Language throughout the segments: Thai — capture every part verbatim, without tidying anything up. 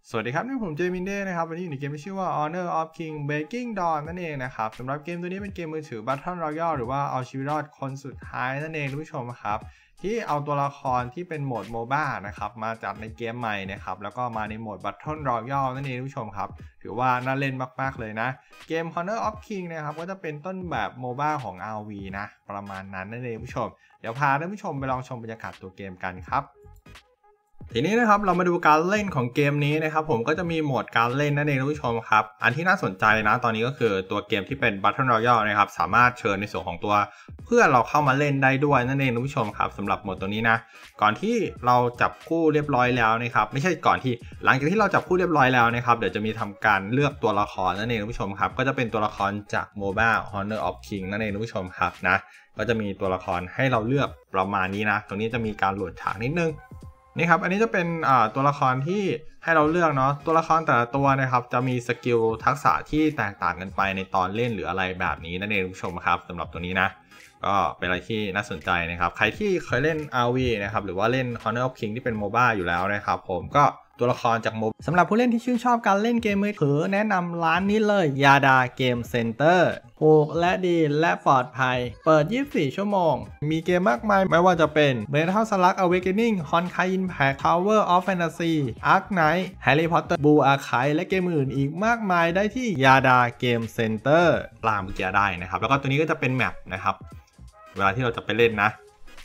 สวัสดีครับนี่ผมเจมินเด้นะครับวันนี้อยู่ในเกมที่ชื่อว่า Honor of King Breaking Dawn นั่นเองนะครับสำหรับเกมตัวนี้เป็นเกมมือถือ Battle Royale หรือว่าเอาชีวิตรอดคนสุดท้ายนั่นเองทุกผู้ชมครับที่เอาตัวละครที่เป็นโหมด โมบ้า นะครับมาจัดในเกมใหม่นะครับแล้วก็มาในโหมด Battle Royale นั่นเองทุกผู้ชมครับถือว่าน่าเล่นมากๆเลยนะเกม Honor of King นะครับก็จะเป็นต้นแบบ โมบ้า ของ อาร์ วี นะประมาณนั้นนั่นเองผู้ชมเดี๋ยวพาท่านผู้ชมไปลองชมบรรยากาศตัวเกมกันครับทีนี้นะครับเรามาดูการเล่นของเกมนี้นะครับผมก็จะมีโหมดการเล่นนั่นเองท่านผู้ชมครับอันที่น่าสนใจนะตอนนี้ก็คือตัวเกมที่เป็น Battle Royale นะครับสามารถเชิญในส่วนของตัวเพื่อนเราเข้ามาเล่นได้ด้วยนั่นเองท่านผู้ชมครับสำหรับโหมดตัวนี้นะก่อนที่เราจับคู่เรียบร้อยแล้วนะครับไม่ใช่ก่อนที่หลังจากที่เราจับคู่เรียบร้อยแล้วนะครับเดี๋ยวจะมีทำการเลือกตัวละครนั่นเองท่านผู้ชมครับก็จะเป็นตัวละครจาก โมบ้า Honor of King นั่นเองท่านผู้ชมครับนะก็จะมีตัวละครให้เราเลือกประมาณนี้นะตรงนี้จะมีการโหลดฉากนิดนึงนี่ครับอันนี้จะเป็นตัวละครที่ให้เราเลือกเนาะตัวละครแต่ละตัวนะครับจะมีสกิลทักษะที่แตกต่างกันไปในตอนเล่นหรืออะไรแบบนี้นั่นเองผู้ชมครับสำหรับตัวนี้นะก็เป็นอะไรที่น่าสนใจนะครับใครที่เคยเล่น อาร์ วี นะครับหรือว่าเล่น Honor of King ที่เป็น โมบ้า อยู่แล้วนะครับผมก็ตัวละครจากโมสำหรับผู้เล่นที่ชื่นชอบการเล่นเกมมือถือแนะนำร้านนี้เลยยาดาเกมเซ็นเตอร์ถูกและดีและปลอดภัยเปิดยี่สิบสี่ชั่วโมงมีเกมมากมายไม่ว่าจะเป็น Metal Slug Awakening Honkai Impact Tower of Fantasy Ark Knight Harry Potter Blue Archive และเกมอื่นอีกมากมายได้ที่ยาดาเกมเซ็นเตอร์ตามเมื่อกี้ได้นะครับแล้วก็ตัวนี้ก็จะเป็นแมปนะครับเวลาที่เราจะไปเล่นนะ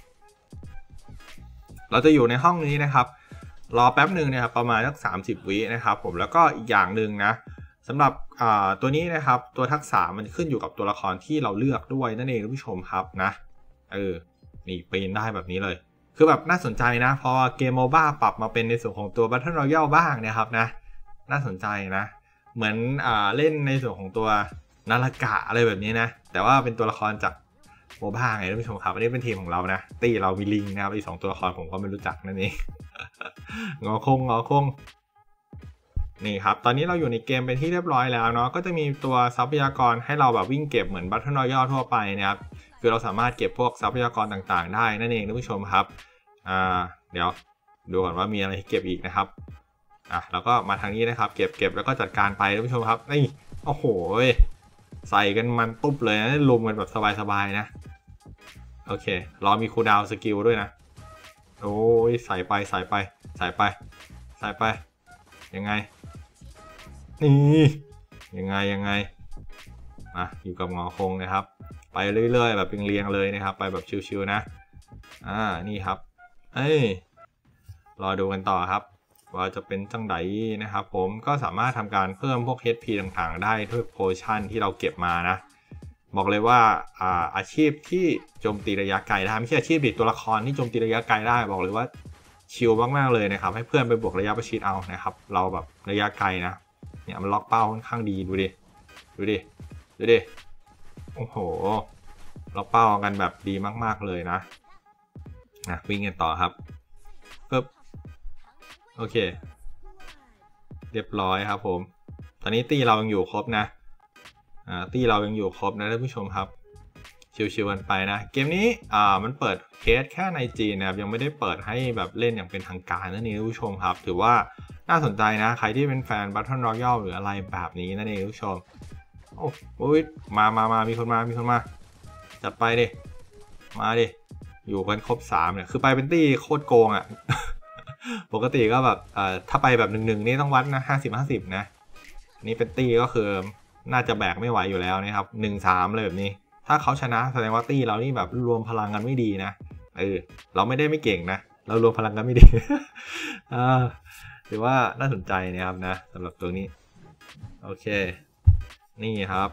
เราจะอยู่ในห้องนี้นะครับรอแป๊บหนึ่งนะครับประมาณสักสามสิบวินะครับผมแล้วก็อีกอย่างหนึ่งนะสำหรับตัวนี้นะครับตัวทักษะมันขึ้นอยู่กับตัวละครที่เราเลือกด้วยนั่นเองท่านผู้ชมครับนะเออนี่ปีนได้แบบนี้เลยคือแบบน่าสนใจนะพอเกม โมบ้า ปรับมาเป็นในส่วนของตัว Battle Royale บ้างนะครับนะน่าสนใจนะเหมือนอ่าเล่นในส่วนของตัวนาฬกะอะไรแบบนี้นะแต่ว่าเป็นตัวละครจากโมบ้าไงท่านผู้ชมครับอันนี้เป็นทีมของเรานะตีเรามีลิงนะครับอีกสองตัวละครผมก็ไม่รู้จักนั่นเองงอคงงอคงนี่ครับตอนนี้เราอยู่ในเกมเป็นที่เรียบร้อยแล้วเนาะก็จะมีตัวทรัพยากรให้เราแบบวิ่งเก็บเหมือน Battle Royale ทั่วไปนะครับคือเราสามารถเก็บพวกทรัพยากรต่างๆได้นั่นเองท่านผู้ชมครับอ่าเดี๋ยวดูก่อนว่ามีอะไรให้เก็บอีกนะครับอ่ะแล้วก็มาทางนี้นะครับเก็บเก็บแล้วก็จัดการไปท่านผู้ชมครับนี่โอ้โหใส่กันมันตุ๊บเลยนะลุมกันแบบสบายๆนะโอเครอมีคูลดาวน์สกิลด้วยนะโอ้ยใส่ไปใส่ไปใส่ไปใส่ไปยังไงนี่ยังไงยังไงอ่ะอยู่กับงอคงนะครับไปเรื่อยๆแบบเรียงๆเลยนะครับไปแบบชิวๆนะอ่านี่ครับเอ้ยรอดูกันต่อครับว่าจะเป็นจังไดนะครับผมก็สามารถทำการเพิ่มพวก เอช พี ต่างๆได้ด้วยโพชั่นที่เราเก็บมานะบอกเลยว่าอ่าอาชีพที่โจมตีระยะไกลได้ไม่ใช่อาชีพดิตัวละครที่โจมตีระยะไกลได้บอกเลยว่าชิลมากๆเลยนะครับให้เพื่อนไปบวกระยะประชิดเอานะครับเราแบบระยะไกลนะเนี่ยมันล็อกเป้าค่อนข้างดีดูดิดูดิดูดิโอ้โหล็อกเป้ากันแบบดีมากๆเลยนะนะวิ่งกันต่อครับปึ๊บโอเคเรียบร้อยครับผมตอนนี้ตีเรายังอยู่ครบนะอ่าตีเรายังอยู่ครบนะท่านผู้ชมครับชิวๆกันไปนะเกมนี้อ่ามันเปิดเคสแค่ในจีนนะครับยังไม่ได้เปิดให้แบบเล่นอย่างเป็นทางการนั่นเองท่านผู้ชมครับถือว่าน่าสนใจนะใครที่เป็นแฟน Battle Royale หรืออะไรแบบนี้นั่นเองท่านผู้ชมโอ้ยมามามามีคนมามีคนมาจัดไปดิมาดิอยู่กันครบสามเนี่ยคือไปเป็นตี้โคตรโกงอ่ะ ปกติก็แบบเอ่อถ้าไปแบบหนึ่งหนึ่งนี่ต้องวัดนะห้าสิบห้าสิบนะนี่เป็นตี้ก็คือน่าจะแบกไม่ไหวอยู่แล้วนะครับหนึ่งสามเลยแบบนี้ถ้าเขาชนะแสดงว่าตี้เรานี่แบบรวมพลังกันไม่ดีนะเออเราไม่ได้ไม่เก่งนะเรารวมพลังกันไม่ดี อ่าถือว่าน่าสนใจนะครับนะสำหรับตัวนี้โอเคนี่ครับ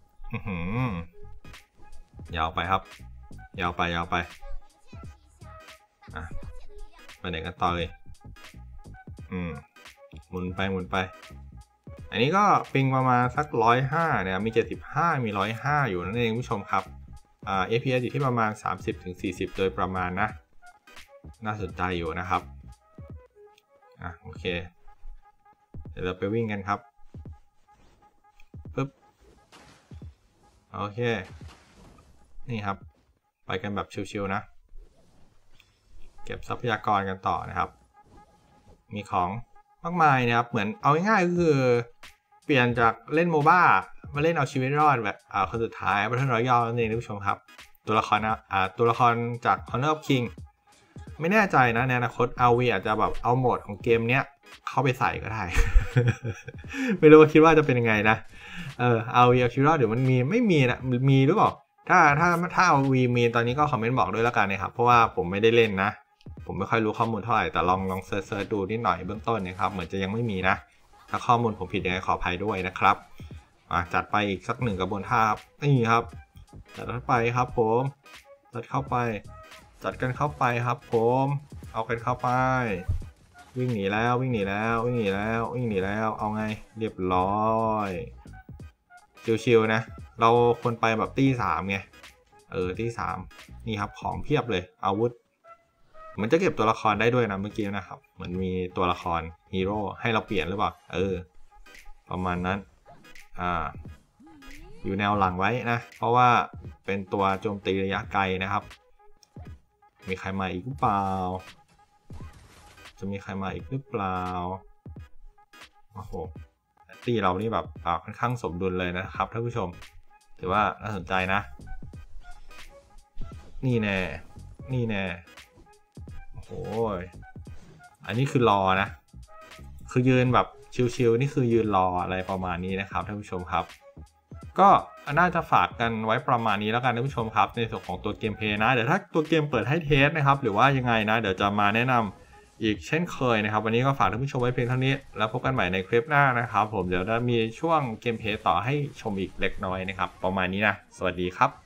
ยาวไปครับยาวไปยาวไปอ่ะไปไหนกันต่อเลยอืมหมุนไปหมุนไปอันนี้ก็ปิงประมาณสักร้อยห้าเนี่ยมีเจ็ดสิบห้ามีร้อยห้าอยู่นั่นเองผู้ชมครับอ่า เอ พี เอส อยู่ที่ประมาณ สามสิบถึงสี่สิบ โดยประมาณนะน่าสนใจอยู่นะครับอ่ะโอเคเดี๋ยวเราไปวิ่งกันครับปึ๊บโอเคนี่ครับไปกันแบบชิวๆนะเก็บทรัพยากรกันต่อนะครับมีของมากมายนะครับเหมือนเอาง่ายๆก็คือเปลี่ยนจากเล่นโมบ้ามาเล่นเอาชีวิตรอดแบบอ่าคนสุดท้ายบัตเทิลรอยัลนั่นเองท่านผู้ชมครับตัวละครนะอ่าตัวละครจาก Honor of King ไม่แน่ใจนะในอนาคต อาร์ วี อาจจะแบบเอาโหมดของเกมเนี้ยเข้าไปใส่ก็ได้ ไม่รู้ว่าคิดว่าจะเป็นยังไงนะเออ อาร์ วี เอาชีวิตรอดเดี๋ยวมันมีไม่มีนะมีหรือเปล่าถ้าถ้าถ้า อาร์ วี มีตอนนี้ก็คอมเมนต์บอกด้วยแล้วกันนะครับเพราะว่าผมไม่ได้เล่นนะผมไม่ค่อยรู้ข้อมูลเท่าไหร่แต่ลองลองเซิร์ชดูนิดหน่อยเบื้องต้นนะครับเหมือนจะยังไม่มีนะถ้าข้อมูลผมผิดยังไงขออภัยด้วยนะครับมาจัดไปอีกสักหนึ่งกระบวนท่าครับนี่ครับจัดเข้าไปครับผมจัดเข้าไปจัดกันเข้าไปครับผมเอากันเข้าไปวิ่งหนีแล้ววิ่งหนีแล้ววิ่งหนีแล้ววิ่งหนีแล้วเอาไงเรียบร้อยชิวๆนะเราควรไปแบบตีสามไงเออตีสามนี่ครับของเพียบเลยอาวุธมันจะเก็บตัวละครได้ด้วยนะเมื่อกี้นะครับเหมือนมีตัวละครฮีโร่ให้เราเปลี่ยนหรือเปล่าเออประมาณนั้นอ่าอยู่แนวหลังไว้นะเพราะว่าเป็นตัวโจมตีระยะไกลนะครับมีใครมาอีกหรือเปล่าจะมีใครมาอีกหรือเปล่าโอ้โหตีเรานี่แบบค่อนข้างสมดุลเลยนะครับท่านผู้ชมถือว่าน่าสนใจนะนี่แน่นี่แน่โอ้โหอันนี้คือรอนะคือยืนแบบชิวๆนี่คือยืนรออะไรประมาณนี้นะครับท่านผู้ชมครับก็น่าจะฝากกันไว้ประมาณนี้แล้วกันท่านผู้ชมครับในส่วนของตัวเกมเพลย์นะเดี๋ยวถ้าตัวเกมเปิดให้เทสนะครับหรือว่ายังไงนะเดี๋ยวจะมาแนะนำอีกเช่นเคยนะครับวันนี้ก็ฝากท่านผู้ชมไว้เพียงเท่านี้แล้วพบกันใหม่ในคลิปหน้านะครับผมเดี๋ยวจะมีช่วงเกมเพลย์ต่อให้ชมอีกเล็กน้อยนะครับประมาณนี้นะสวัสดีครับ